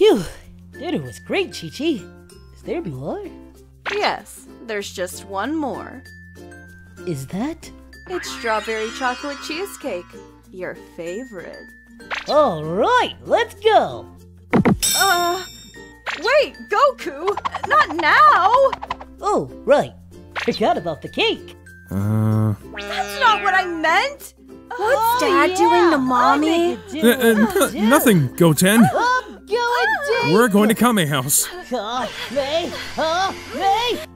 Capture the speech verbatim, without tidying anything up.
Phew, dinner was great, Chichi. Is there more? Yes, there's just one more. Is that? It's strawberry chocolate cheesecake, your favorite. All right, let's go. Uh, wait, Goku, not now. Oh, right. Forgot about the cake. Uh... That's not what I meant. What's Oh, Dad yeah. doing to Mommy? Uh, uh, n nothing, Goten. I'm going to. We're going to Kame House. Kamehameha.